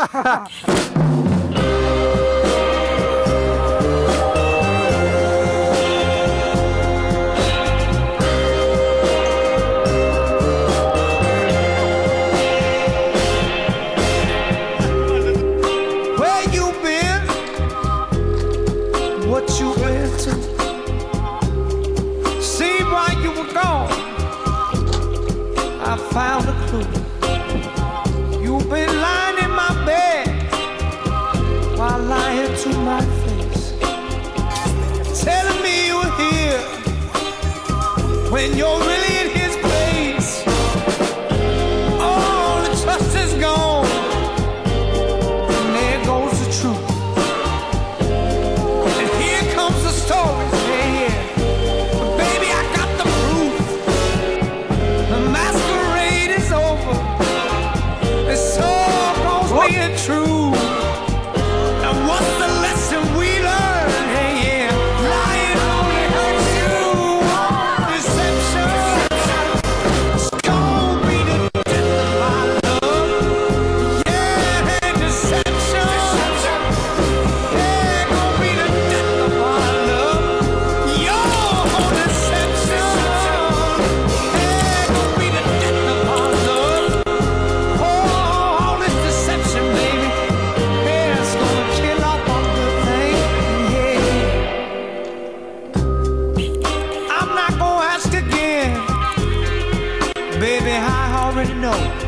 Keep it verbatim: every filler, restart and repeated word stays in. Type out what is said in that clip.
What you been to? See, while you were gone, I found a clue. You've been lying in my bed while lying to my face, telling me you're here when you're really in his place. All the trust is gone, and there goes the truth. Stories, yeah, yeah. But baby, I got the proof. The masquerade is over. It's all gonna be true. And what's the lesson we learn? Hey, yeah, lying only hurts you. Deception, it's gonna be the death of my love. Yeah, deception, yeah, gonna be the death of my love. Baby, I already know.